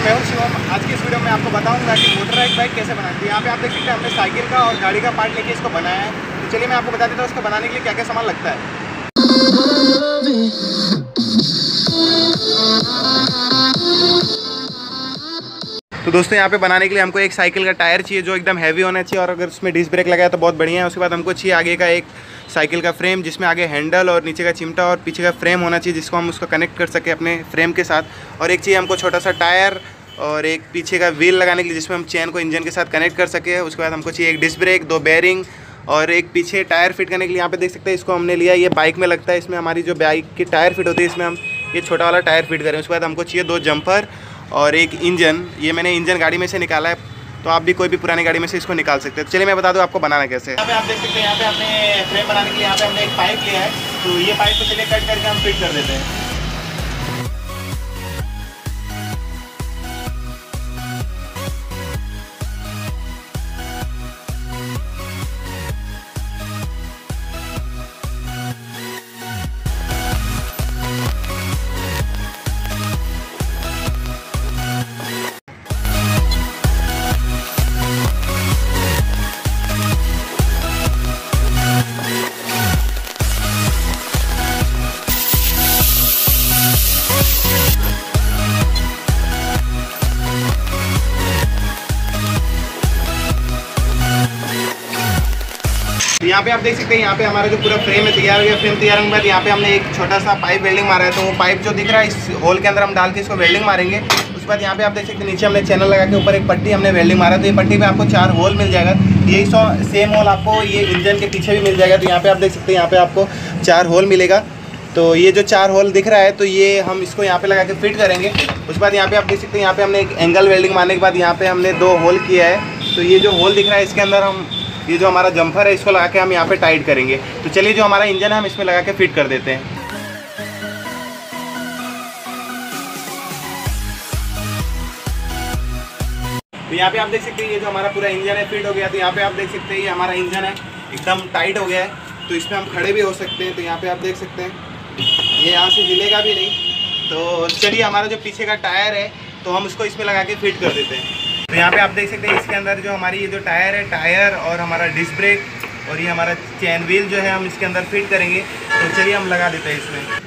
मैं हूं शिवम। आज की इस वीडियो में आपको बताऊंगा कि मोटराइड बाइक कैसे बनाते हैं। यहाँ पे आप देख सकते हैं हमने साइकिल का और गाड़ी का पार्ट लेके इसको बनाया है। तो चलिए मैं आपको बता देता हूँ इसको बनाने के लिए क्या क्या सामान लगता है। तो दोस्तों यहाँ पे बनाने के लिए हमको एक साइकिल का टायर चाहिए जो एकदम हैवी होना चाहिए, और अगर उसमें डिस्क ब्रेक लगाया तो बहुत बढ़िया है। उसके बाद हमको चाहिए आगे का एक साइकिल का फ्रेम जिसमें आगे हैंडल और नीचे का चिमटा और पीछे का फ्रेम होना चाहिए जिसको हम उसको कनेक्ट कर सके अपने फ्रेम के साथ। और एक चाहिए हमको छोटा सा टायर और एक पीछे का व्हील लगाने के लिए जिसमें हम चेन को इंजन के साथ कनेक्ट कर सके। उसके बाद हमको चाहिए एक डिस्क ब्रेक, 2 बेयरिंग और एक पीछे टायर फिट करने के लिए। यहाँ पे देख सकते हैं इसको हमने लिया, ये बाइक में लगता है। इसमें हमारी जो बाइक की टायर फिट होती है इसमें हम ये छोटा वाला टायर फिट करें। उसके बाद हमको चाहिए 2 जंपर और एक इंजन। ये मैंने इंजन गाड़ी में से निकाला है, तो आप भी कोई भी पुरानी गाड़ी में से इसको निकाल सकते हैं। तो चलिए मैं बता दूं आपको बनाना कैसे। यहाँ पे आप देख सकते हैं यहाँ पे हमने फ्रेम बनाने के लिए यहाँ पे हमने एक पाइप लिया है। तो ये पाइप को चलिए कट करके हम फिट कर देते हैं। यहाँ पे आप देख सकते हैं यहाँ पे हमारा जो पूरा फ्रेम है तैयार हो गया। फ्रेम तैयार होने के बाद यहाँ पे हमने एक छोटा सा पाइप वेल्डिंग मारा है। तो वो पाइप जो दिख रहा है इस होल के अंदर हम डाल के इसको वेल्डिंग मारेंगे। उसके बाद यहाँ पे आप देख सकते हैं नीचे हमने चैनल लगा के ऊपर एक पट्टी हमने वेल्डिंग मारा। तो ये पट्टी पे आपको 4 होल मिल जाएगा। यही सेम होल आपको ये इंजन के पीछे भी मिल जाएगा। तो यहाँ पे आप देख सकते हैं यहाँ पे आपको 4 होल मिलेगा। तो ये जो 4 होल दिख रहा है तो ये हम इसको यहाँ पे लगा के फिट करेंगे। उसके बाद यहाँ पे आप देख सकते हैं यहाँ पे हमने एक एंगल वेल्डिंग मारने के बाद यहाँ पे हमने 2 होल किया है। तो ये जो होल दिख रहा है इसके अंदर हम ये जो हमारा जंपर है इसको लगा के हम यहाँ पे टाइट करेंगे। तो चलिए जो हमारा इंजन है हम इसमें लगा के फिट कर देते हैं। तो यहाँ पे आप देख सकते हैं ये जो हमारा पूरा इंजन है फिट हो गया। तो यहाँ पे आप देख सकते हैं ये हमारा इंजन है एकदम टाइट हो गया है। तो इसमें हम खड़े भी हो सकते हैं। तो यहाँ पे आप देख सकते हैं ये यहाँ से हिलेगा भी नहीं। तो चलिए हमारा जो पीछे का टायर है तो हम उसको इसमें लगा के फिट कर देते हैं। तो यहाँ पे आप देख सकते हैं इसके अंदर जो हमारी ये जो टायर है, टायर और हमारा डिस्क ब्रेक और ये हमारा चेन व्हील जो है हम इसके अंदर फिट करेंगे। तो चलिए हम लगा देते हैं इसमें।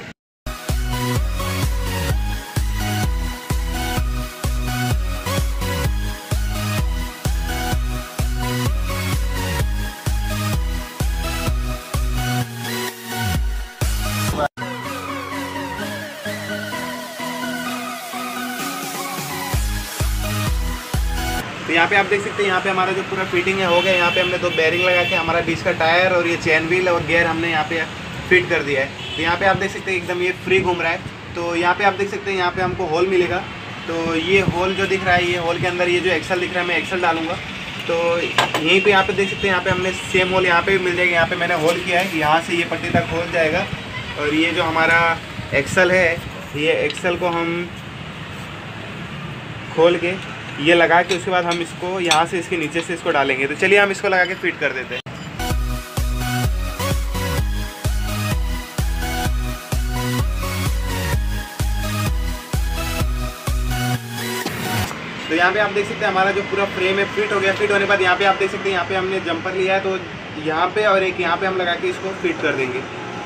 तो यहाँ पे आप देख सकते हैं यहाँ पे हमारा जो पूरा फिटिंग है हो गया। यहाँ पे हमने 2 बेयरिंग लगा के हमारा डिस्क का टायर और ये चेन व्हील और गियर हमने यहाँ पे फिट कर दिया है। तो यहाँ पे आप देख सकते हैं एकदम ये फ्री घूम रहा है। तो यहाँ पे आप देख सकते हैं यहाँ पे हमको होल मिलेगा। तो ये होल जो दिख रहा है ये होल के अंदर ये जो एक्सल दिख रहा है मैं एक्सल डालूंगा। तो यहीं पर यहाँ पे देख सकते हैं यहाँ पे हमने सेम होल यहाँ पे भी मिल जाएगा। यहाँ पे मैंने होल किया है, यहाँ से ये पट्टी तक होल जाएगा। और ये जो हमारा एक्सल है ये एक्सल को हम खोल के ये लगा के उसके बाद हम इसको यहाँ से इसके नीचे से इसको डालेंगे। तो चलिए हम इसको लगा के फिट कर देते हैं। तो यहाँ पे आप देख सकते हैं हमारा जो पूरा फ्रेम है फिट हो गया। फिट होने के बाद यहाँ पे आप देख सकते हैं यहाँ पे हमने जंपर लिया है। तो यहाँ पे और एक यहाँ पे हम लगा के इसको फिट कर देंगे।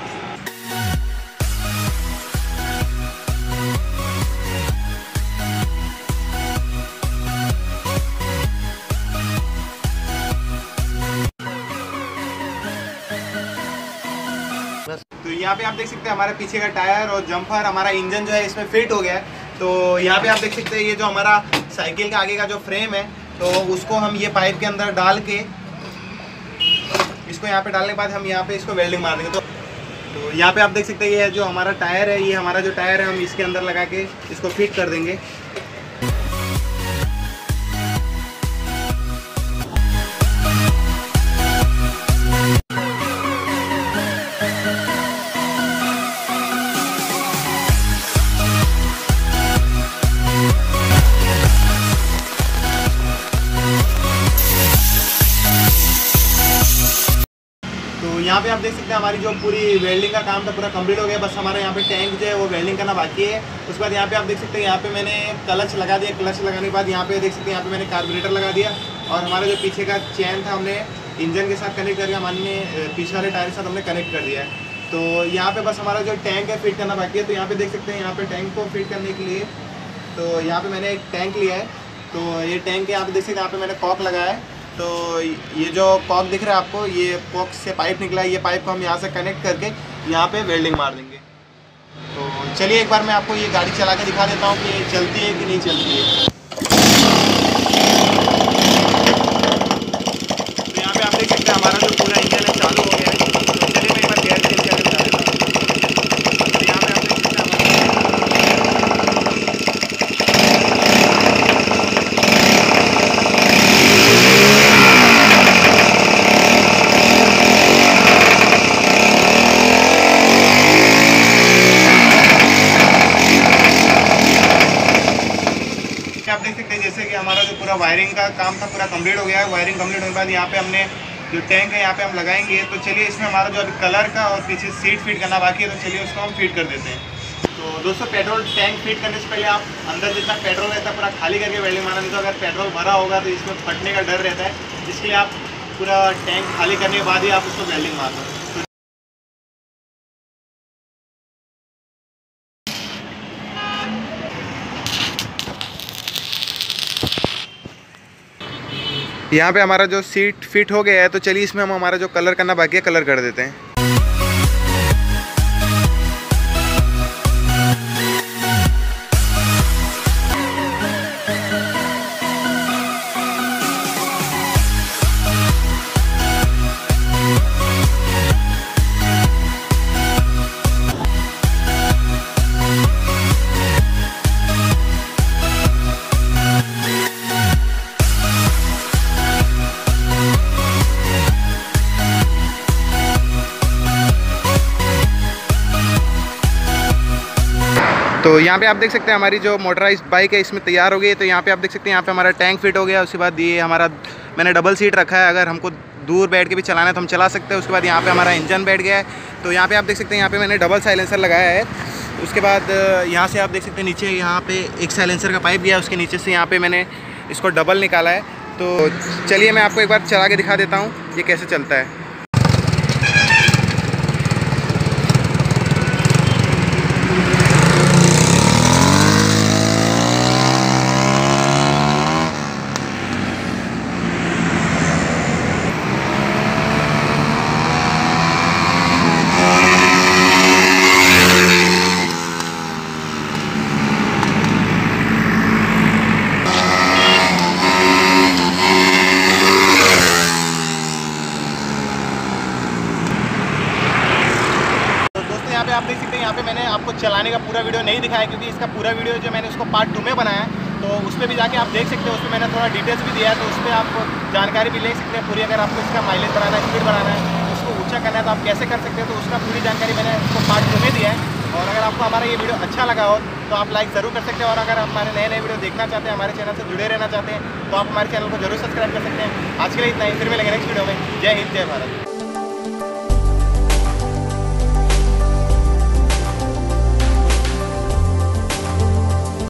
तो यहाँ पे आप देख सकते हैं हमारे पीछे का टायर और जंपर हमारा इंजन जो है इसमें फिट हो गया है। तो यहाँ पे आप देख सकते हैं ये जो हमारा साइकिल का आगे का जो फ्रेम है तो उसको हम ये पाइप के अंदर डाल के इसको यहाँ पे डालने के बाद हम यहाँ पे इसको वेल्डिंग मार देंगे। तो यहाँ पे आप देख सकते हैं ये जो हमारा टायर है, ये हमारा जो टायर है हम इसके अंदर लगा के इसको फिट कर देंगे। यहाँ पे आप देख सकते हैं हमारी जो पूरी वेल्डिंग का काम था पूरा कंप्लीट हो गया। बस हमारा यहाँ पे टैंक जो है वो वेल्डिंग करना बाकी है। उसके बाद यहाँ पे आप देख सकते हैं यहाँ पे मैंने क्लच लगा दिया। क्लच लगाने के बाद यहाँ पे देख सकते हैं यहाँ पे मैंने कार्बोरेटर लगा दिया और हमारा जो पीछे का चैन था हमने इंजन के साथ कनेक्ट करके हमने पीछे वाले टायर के साथ हमने कनेक्ट कर दिया है। तो यहाँ पे बस हमारा जो टैंक है फिट करना बाकी है। तो यहाँ पे देख सकते हैं यहाँ पे टैंक को फिट करने के लिए तो यहाँ पे मैंने एक टैंक लिया है। तो ये टैंक यहाँ पे देख सकते हैं यहाँ पे मैंने कॉक लगाया है। तो ये जो कॉक दिख रहा है आपको, ये कॉक से पाइप निकला है। ये पाइप को हम यहाँ से कनेक्ट करके यहाँ पे वेल्डिंग मार देंगे। तो चलिए एक बार मैं आपको ये गाड़ी चला के दिखा देता हूँ कि ये चलती है कि नहीं चलती है। तो यहाँ पे आप देख सकते हैं हमारा जो पूरा इंजन है चालू हो गया है। तो चलिए मैं एक बार गैस तेल चला के दिखा देता हूँ। तो यहाँ पे आप देख सकते हैं आप देख सकते हैं जैसे कि हमारा जो पूरा वायरिंग का काम था पूरा कंप्लीट हो गया है। वायरिंग कंप्लीट होने के बाद यहाँ पे हमने जो टैंक है यहाँ पे हम लगाएंगे। तो चलिए इसमें हमारा जो अभी कलर का और पीछे सीट फिट करना बाकी है, तो चलिए उसको हम फिट कर देते हैं। तो दोस्तों पेट्रोल टैंक फिट करने से पहले आप अंदर जितना पेट्रोल रहता है पूरा खाली करके वेल्डिंग मारना। तो अगर पेट्रोल भरा होगा तो इसमें फटने का डर रहता है, इसलिए आप पूरा टैंक खाली करने के बाद ही आप उसको वेल्डिंग मारना। यहाँ पे हमारा जो सीट फिट हो गया है। तो चलिए इसमें हम हमारा जो कलर करना बाकी है कलर कर देते हैं। तो यहाँ पे आप देख सकते हैं हमारी जो मोटराइज्ड बाइक है इसमें तैयार हो गई है। तो यहाँ पे आप देख सकते हैं यहाँ पे हमारा टैंक फिट हो गया। उसके बाद ये हमारा मैंने डबल सीट रखा है, अगर हमको दूर बैठ के भी चलाना है तो हम चला सकते हैं। उसके बाद यहाँ पे हमारा इंजन बैठ गया है। तो यहाँ पे आप देख सकते हैं यहाँ पे मैंने डबल साइलेंसर लगाया है। उसके बाद यहाँ से आप देख सकते हैं नीचे यहाँ पे एक साइलेंसर का पाइप गया है, उसके नीचे से यहाँ पे मैंने इसको डबल निकाला है। तो चलिए मैं आपको एक बार चला के दिखा देता हूँ ये कैसे चलता है। यहाँ पे आप देख सकते हैं यहाँ पे मैंने आपको चलाने का पूरा वीडियो नहीं दिखाया, क्योंकि इसका पूरा वीडियो जो मैंने उसको पार्ट 2 में बनाया है। तो उस पर भी जाके आप देख सकते हो, उसमें मैंने थोड़ा डिटेल्स भी दिया है। तो उस पर आप जानकारी भी ले सकते हैं पूरी। अगर आपको इसका माइलेज बढ़ाना है, स्पीड बढ़ाना है, उसको ऊँचा करना है तो आप कैसे कर सकते हैं, तो उसका पूरी जानकारी मैंने उसको पार्ट 2 में दिया है। और अगर आपको हमारा ये वीडियो अच्छा लगा हो तो आप लाइक ज़रूर कर सकते हैं। और अगर आप हमारे नए वीडियो देखना चाहते हैं, हमारे चैनल से जुड़े रहना चाहते हैं, तो आप हमारे चैनल को जरूर सब्सक्राइब कर सकते हैं। आज के लिए इतना ही, फिर मिलेंगे नेक्स्ट वीडियो में। जय हिंद, जय भारत।